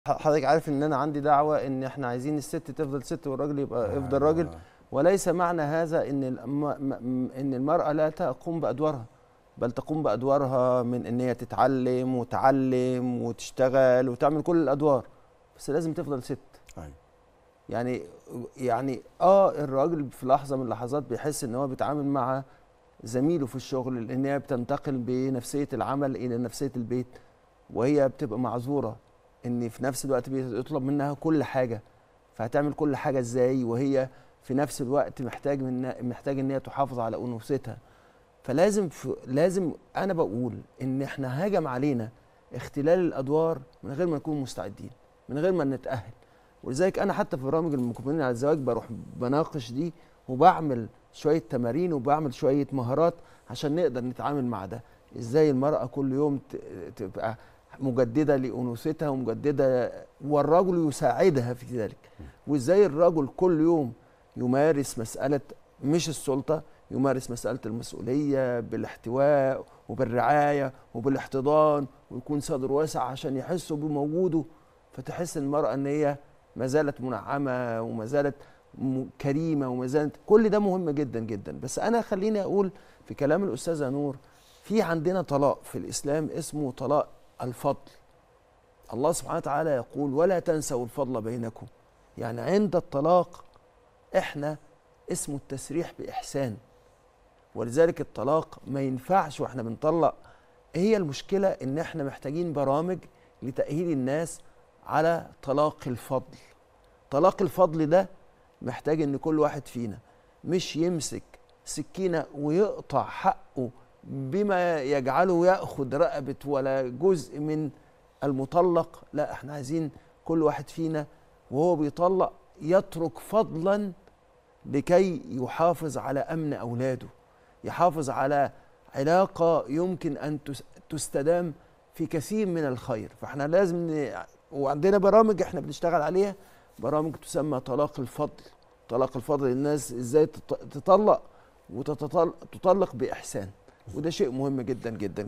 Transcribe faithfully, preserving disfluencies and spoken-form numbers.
حضرتك عارف ان انا عندي دعوه ان احنا عايزين الست تفضل ست والراجل يبقى يفضل راجل، وليس معنى هذا ان ان المراه لا تقوم بادوارها، بل تقوم بادوارها من ان هي تتعلم وتعلم وتشتغل وتعمل كل الادوار، بس لازم تفضل ست. أيوة. يعني يعني اه الراجل في لحظه من اللحظات بيحس ان هو بيتعامل مع زميله في الشغل لان هي بتنتقل بنفسيه العمل الى نفسيه البيت، وهي بتبقى معذوره ان في نفس الوقت بيطلب منها كل حاجه، فهتعمل كل حاجه ازاي وهي في نفس الوقت محتاج من محتاج ان هي تحافظ على انوثتها. فلازم لازم انا بقول ان احنا هاجم علينا اختلال الادوار من غير ما نكون مستعدين، من غير ما نتاهل. ولذلك انا حتى في برامج المقبلين على الزواج بروح بناقش دي وبعمل شويه تمارين وبعمل شويه مهارات عشان نقدر نتعامل مع ده. ازاي المراه كل يوم تبقى مجدده لانوثتها ومجدده والرجل يساعدها في ذلك، وازاي الرجل كل يوم يمارس مساله مش السلطه، يمارس مساله المسؤوليه بالاحتواء وبالرعايه وبالاحتضان ويكون صدره واسع عشان يحسوا بموجوده، فتحس المراه ان هي ما زالت منعمه وما زالت كريمه وما زالت كل ده مهم جدا جدا. بس انا خليني اقول في كلام الاستاذه نور، في عندنا طلاق في الاسلام اسمه طلاق الفضل. الله سبحانه وتعالى يقول ولا تنسوا الفضل بينكم، يعني عند الطلاق احنا اسمه التسريح بإحسان، ولذلك الطلاق ما ينفعش واحنا بنطلق. هي المشكلة ان احنا محتاجين برامج لتأهيل الناس على طلاق الفضل. طلاق الفضل ده محتاج ان كل واحد فينا مش يمسك سكينة ويقطع حقه بما يجعله يأخذ رقبة ولا جزء من المطلق، لا احنا عايزين كل واحد فينا وهو بيطلق يترك فضلا لكي يحافظ على أمن أولاده، يحافظ على علاقة يمكن أن تستدام في كثير من الخير. فاحنا لازم ن... وعندنا برامج احنا بنشتغل عليها، برامج تسمى طلاق الفضل. طلاق الفضل الناس ازاي تطلق وتطلق بإحسان، وده شيء مهم جدا جدا.